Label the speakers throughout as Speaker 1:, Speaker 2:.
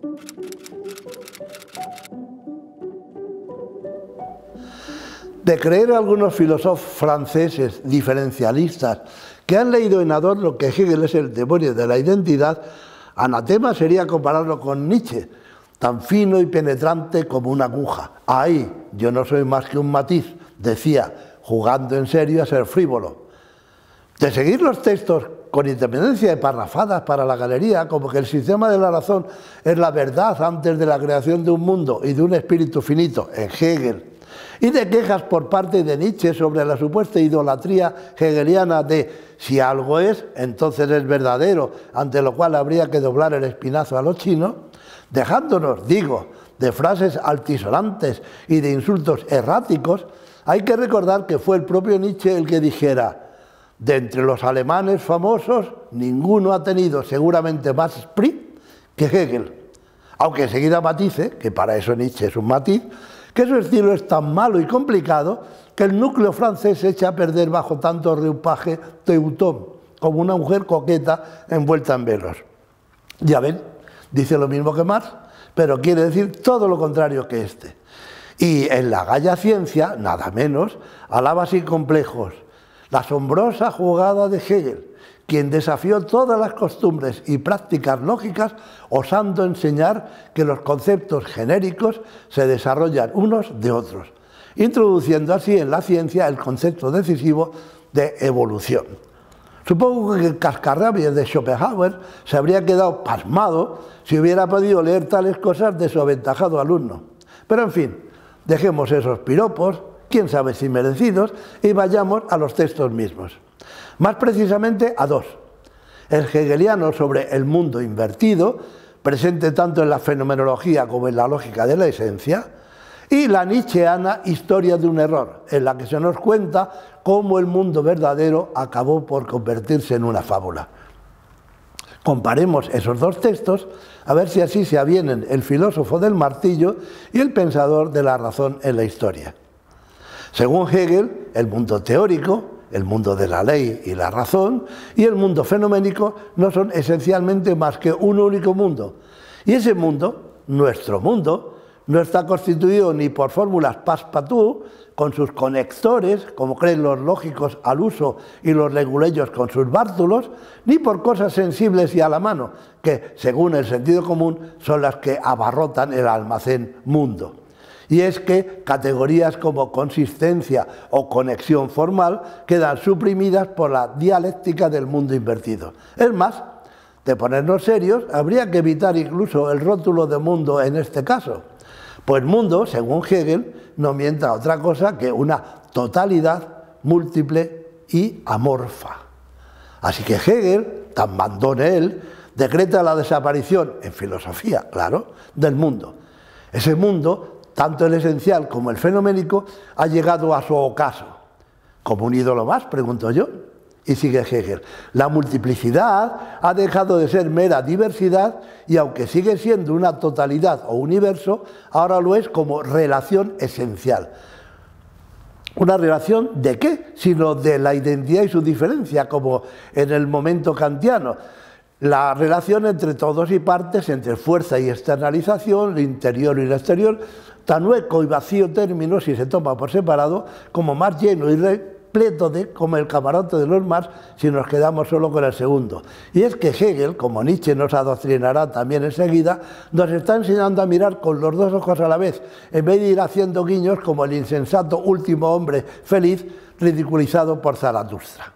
Speaker 1: De creer algunos filósofos franceses diferencialistas que han leído en Adorno que Hegel es el demonio de la identidad, anatema sería compararlo con Nietzsche, tan fino y penetrante como una aguja. Ahí, yo no soy más que un matiz, decía, jugando en serio a ser frívolo. De seguir los textos con independencia de parrafadas para la galería, como que el sistema de la razón es la verdad antes de la creación de un mundo y de un espíritu finito, en Hegel, y de quejas por parte de Nietzsche sobre la supuesta idolatría hegeliana de si algo es, entonces es verdadero, ante lo cual habría que doblar el espinazo a los chinos, dejándonos, digo, de frases altisonantes y de insultos erráticos, hay que recordar que fue el propio Nietzsche el que dijera: de entre los alemanes famosos, ninguno ha tenido seguramente más esprit que Hegel, aunque enseguida matice, que para eso Nietzsche es un matiz, que su estilo es tan malo y complicado que el núcleo francés se echa a perder bajo tanto reupaje teutón, como una mujer coqueta envuelta en velos. Ya ven, dice lo mismo que Marx, pero quiere decir todo lo contrario que este. Y en la Gaya Ciencia, nada menos, alaba sin complejos la asombrosa jugada de Hegel, quien desafió todas las costumbres y prácticas lógicas, osando enseñar que los conceptos genéricos se desarrollan unos de otros, introduciendo así en la ciencia el concepto decisivo de evolución. Supongo que el cascarrabias de Schopenhauer se habría quedado pasmado si hubiera podido leer tales cosas de su aventajado alumno. Pero en fin, dejemos esos piropos, quién sabe si merecidos, y vayamos a los textos mismos. Más precisamente a dos. El hegeliano sobre el mundo invertido, presente tanto en la fenomenología como en la lógica de la esencia, y la nietzscheana historia de un error, en la que se nos cuenta cómo el mundo verdadero acabó por convertirse en una fábula. Comparemos esos dos textos a ver si así se avienen el filósofo del martillo y el pensador de la razón en la historia. Según Hegel, el mundo teórico, el mundo de la ley y la razón, y el mundo fenoménico no son esencialmente más que un único mundo. Y ese mundo, nuestro mundo, no está constituido ni por fórmulas passepartout, con sus conectores, como creen los lógicos al uso y los leguleyos con sus bártulos, ni por cosas sensibles y a la mano, que, según el sentido común, son las que abarrotan el almacén mundo. Y es que categorías como consistencia o conexión formal quedan suprimidas por la dialéctica del mundo invertido. Es más, de ponernos serios, habría que evitar incluso el rótulo de mundo en este caso. Pues mundo, según Hegel, no mienta otra cosa que una totalidad múltiple y amorfa. Así que Hegel, tan mandón él, decreta la desaparición, en filosofía, claro, del mundo. Ese mundo, tanto el esencial como el fenoménico, ha llegado a su ocaso. ¿Como un ídolo más?, pregunto yo. Y sigue Hegel. La multiplicidad ha dejado de ser mera diversidad y aunque sigue siendo una totalidad o universo, ahora lo es como relación esencial. ¿Una relación de qué? Sino de la identidad y su diferencia, como en el momento kantiano. La relación entre todos y partes, entre fuerza y externalización, lo interior y lo exterior, tan hueco y vacío término si se toma por separado, como más lleno y repleto de, como el camarote de los Marx, si nos quedamos solo con el segundo. Y es que Hegel, como Nietzsche nos adoctrinará también enseguida, nos está enseñando a mirar con los dos ojos a la vez, en vez de ir haciendo guiños como el insensato último hombre feliz ridiculizado por Zaratustra.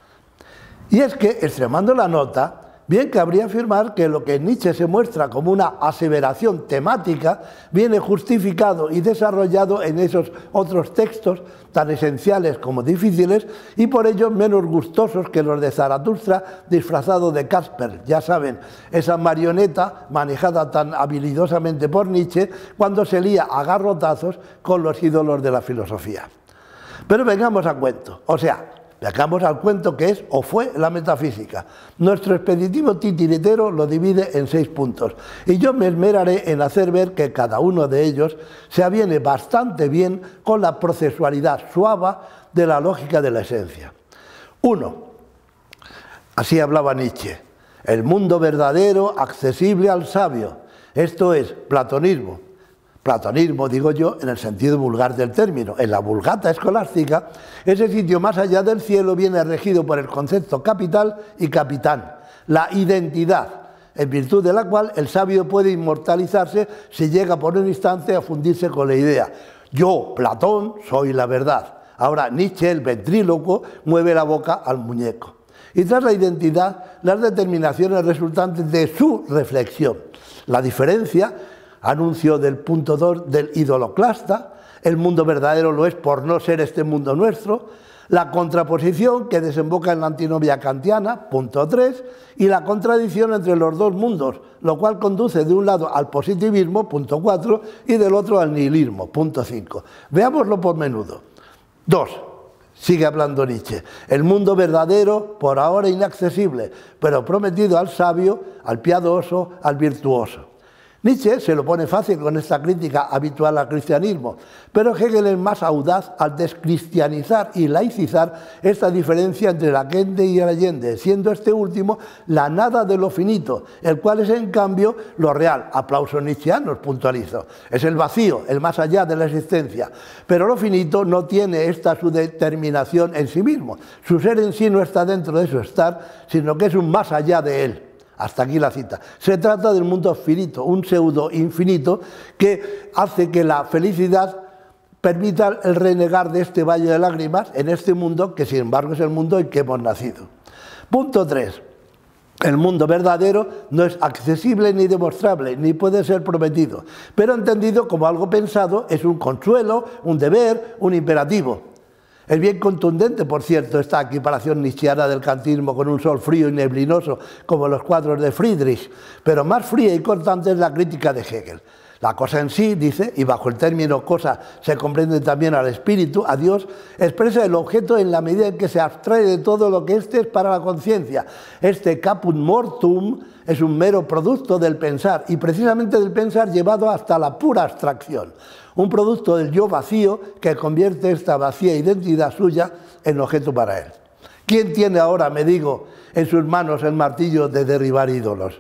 Speaker 1: Y es que, extremando la nota, bien cabría afirmar que lo que en Nietzsche se muestra como una aseveración temática viene justificado y desarrollado en esos otros textos tan esenciales como difíciles y por ello menos gustosos que los de Zaratustra disfrazado de Casper, ya saben, esa marioneta manejada tan habilidosamente por Nietzsche cuando se lía a garrotazos con los ídolos de la filosofía. Pero vengamos a cuento, o sea, Veamos al cuento que es o fue la metafísica. Nuestro expeditivo titiritero lo divide en 6 puntos y yo me esmeraré en hacer ver que cada uno de ellos se aviene bastante bien con la procesualidad suave de la lógica de la esencia. 1. Así hablaba Nietzsche. El mundo verdadero, accesible al sabio. Esto es platonismo. Platonismo, digo yo, en el sentido vulgar del término. En la Vulgata escolástica, ese sitio más allá del cielo viene regido por el concepto capital y capitán, la identidad, en virtud de la cual el sabio puede inmortalizarse si llega por un instante a fundirse con la idea. Yo, Platón, soy la verdad. Ahora Nietzsche, el ventrílocuo, mueve la boca al muñeco. Y tras la identidad, las determinaciones resultantes de su reflexión. La diferencia, anuncio del punto 2 del idoloclasta, el mundo verdadero lo es por no ser este mundo nuestro, la contraposición que desemboca en la antinomia kantiana, punto 3, y la contradicción entre los dos mundos, lo cual conduce de un lado al positivismo, punto 4, y del otro al nihilismo, punto 5. Veámoslo por menudo. 2. Sigue hablando Nietzsche. El mundo verdadero, por ahora inaccesible, pero prometido al sabio, al piadoso, al virtuoso. Nietzsche se lo pone fácil con esta crítica habitual al cristianismo, pero Hegel es más audaz al descristianizar y laicizar esta diferencia entre la gente y el Allende, siendo este último la nada de lo finito, el cual es en cambio lo real. Aplausos nietzscheanos, puntualizo. Es el vacío, el más allá de la existencia. Pero lo finito no tiene esta su determinación en sí mismo. Su ser en sí no está dentro de su estar, sino que es un más allá de él. Hasta aquí la cita. Se trata del mundo finito, un pseudo infinito que hace que la felicidad permita el renegar de este valle de lágrimas en este mundo que sin embargo es el mundo en que hemos nacido. Punto 3. El mundo verdadero no es accesible ni demostrable, ni puede ser prometido, pero entendido como algo pensado es un consuelo, un deber, un imperativo. Es bien contundente, por cierto, esta equiparación nietzscheana del kantismo con un sol frío y neblinoso, como los cuadros de Friedrich, pero más fría y cortante es la crítica de Hegel. La cosa en sí, dice, y bajo el término cosa se comprende también al espíritu, a Dios, expresa el objeto en la medida en que se abstrae de todo lo que éste es para la conciencia. Este caput mortuum es un mero producto del pensar, y precisamente del pensar llevado hasta la pura abstracción. Un producto del yo vacío que convierte esta vacía identidad suya en objeto para él. ¿Quién tiene ahora, me digo, en sus manos el martillo de derribar ídolos?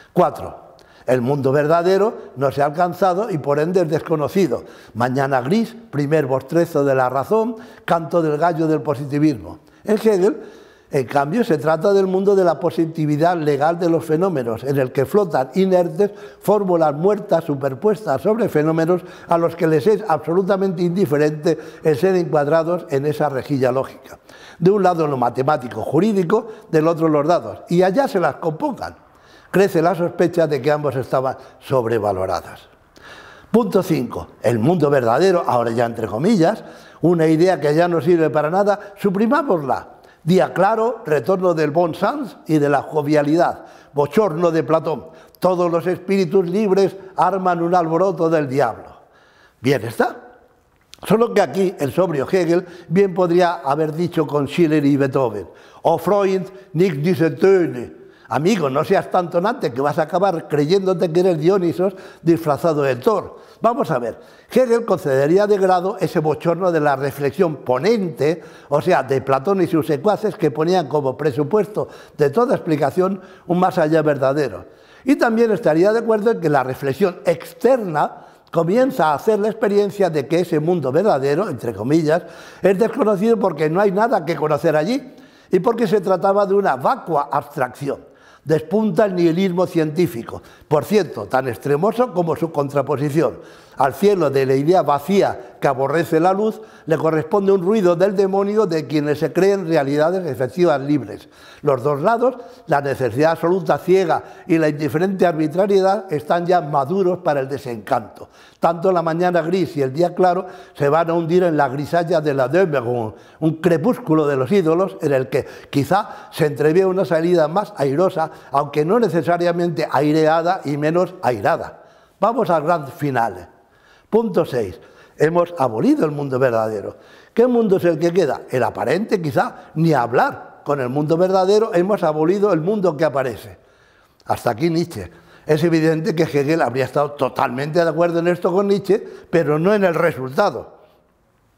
Speaker 1: 4. El mundo verdadero no se ha alcanzado y por ende es desconocido. Mañana gris, primer bostrezo de la razón, canto del gallo del positivismo. En Hegel, en cambio, se trata del mundo de la positividad legal de los fenómenos, en el que flotan inertes fórmulas muertas superpuestas sobre fenómenos a los que les es absolutamente indiferente el ser encuadrados en esa rejilla lógica. De un lado lo matemático jurídico, del otro los dados, y allá se las compongan. Crece la sospecha de que ambos estaban sobrevaloradas. Punto 5. El mundo verdadero, ahora ya entre comillas, una idea que ya no sirve para nada, suprimámosla. Día claro, retorno del bon sens y de la jovialidad, bochorno de Platón. Todos los espíritus libres arman un alboroto del diablo. Bien está. Solo que aquí el sobrio Hegel bien podría haber dicho con Schiller y Beethoven: «Oh Freund, nicht diese Töne». Amigo, no seas tan tonante que vas a acabar creyéndote que eres Dionisos disfrazado de Thor. Vamos a ver, Hegel concedería de grado ese bochorno de la reflexión ponente, o sea, de Platón y sus secuaces que ponían como presupuesto de toda explicación un más allá verdadero. Y también estaría de acuerdo en que la reflexión externa comienza a hacer la experiencia de que ese mundo verdadero, entre comillas, es desconocido porque no hay nada que conocer allí y porque se trataba de una vacua abstracción. Despunta el nihilismo científico, por cierto, tan extremoso como su contraposición. Al cielo de la idea vacía que aborrece la luz le corresponde un ruido del demonio de quienes se creen realidades efectivas libres. Los dos lados, la necesidad absoluta ciega y la indiferente arbitrariedad, están ya maduros para el desencanto. Tanto la mañana gris y el día claro se van a hundir en la grisalla de la Dämmerung, un crepúsculo de los ídolos en el que quizá se entrevé una salida más airosa, aunque no necesariamente aireada y menos airada. Vamos al gran final. Punto 6. Hemos abolido el mundo verdadero. ¿Qué mundo es el que queda? El aparente, quizá, ni hablar. Con el mundo verdadero hemos abolido el mundo que aparece. Hasta aquí Nietzsche. Es evidente que Hegel habría estado totalmente de acuerdo en esto con Nietzsche, pero no en el resultado.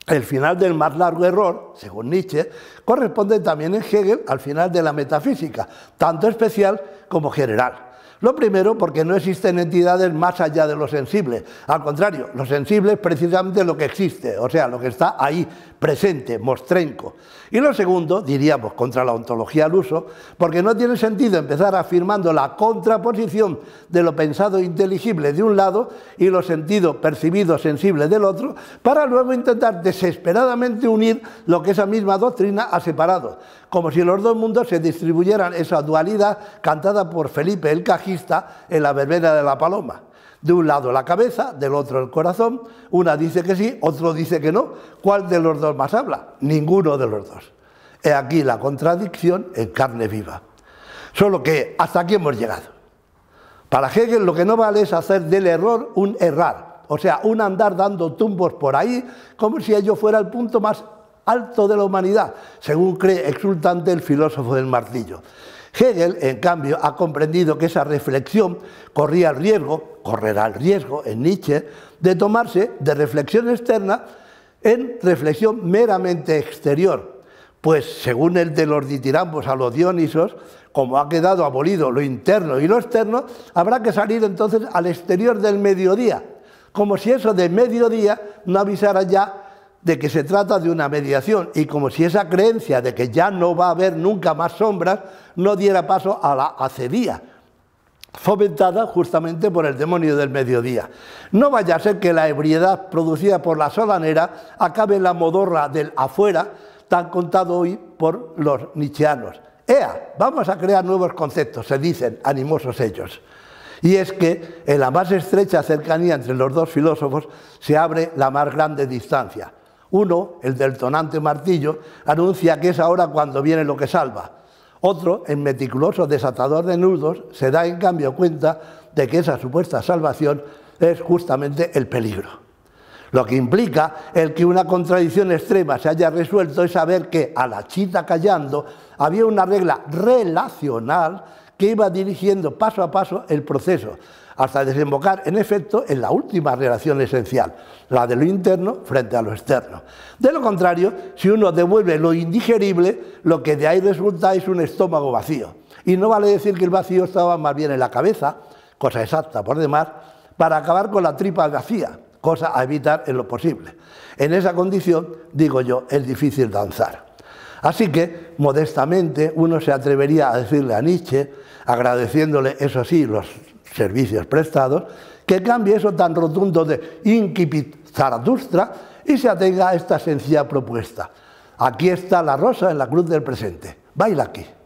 Speaker 1: El final del más largo error, según Nietzsche, corresponde también en Hegel al final de la metafísica, tanto especial como general. Lo primero, porque no existen entidades más allá de lo sensible. Al contrario, lo sensible es precisamente lo que existe, o sea, lo que está ahí, presente, mostrenco. Y lo segundo, diríamos, contra la ontología al uso, porque no tiene sentido empezar afirmando la contraposición de lo pensado e inteligible de un lado y lo sentido, percibido, sensible del otro, para luego intentar desesperadamente unir lo que esa misma doctrina ha separado, como si los dos mundos se distribuyeran esa dualidad cantada por Felipe el Cajista en la verbena de la Paloma. De un lado la cabeza, del otro el corazón, una dice que sí, otro dice que no. ¿Cuál de los dos más habla? Ninguno de los dos. He aquí la contradicción en carne viva. Solo que hasta aquí hemos llegado. Para Hegel lo que no vale es hacer del error un errar, o sea, un andar dando tumbos por ahí como si ello fuera el punto más alto de la humanidad, según cree exultante el filósofo del martillo. Hegel, en cambio, ha comprendido que esa reflexión corría el riesgo, correrá el riesgo en Nietzsche, de tomarse de reflexión externa en reflexión meramente exterior, pues según el de los ditirambos a los Dionisos, como ha quedado abolido lo interno y lo externo, habrá que salir entonces al exterior del mediodía, como si eso de mediodía no avisara ya de que se trata de una mediación y como si esa creencia de que ya no va a haber nunca más sombras no diera paso a la acedía, fomentada justamente por el demonio del mediodía. No vaya a ser que la ebriedad producida por la solanera acabe en la modorra del afuera, tan contado hoy por los nietzscheanos. ¡Ea! Vamos a crear nuevos conceptos, se dicen, animosos ellos. Y es que en la más estrecha cercanía entre los dos filósofos se abre la más grande distancia. Uno, el del tonante martillo, anuncia que es ahora cuando viene lo que salva. Otro, el meticuloso desatador de nudos, se da en cambio cuenta de que esa supuesta salvación es justamente el peligro. Lo que implica el que una contradicción extrema se haya resuelto es saber que a la chita callando había una regla relacional que iba dirigiendo paso a paso el proceso, hasta desembocar, en efecto, en la última relación esencial, la de lo interno frente a lo externo. De lo contrario, si uno devuelve lo indigerible, lo que de ahí resulta es un estómago vacío. Y no vale decir que el vacío estaba más bien en la cabeza, cosa exacta por demás, para acabar con la tripa vacía, cosa a evitar en lo posible. En esa condición, digo yo, es difícil danzar. Así que, modestamente, uno se atrevería a decirle a Nietzsche, agradeciéndole, eso sí, los servicios prestados, que cambie eso tan rotundo de incipit Zaratustra y se atenga a esta sencilla propuesta. Aquí está la rosa en la cruz del presente. Baila aquí.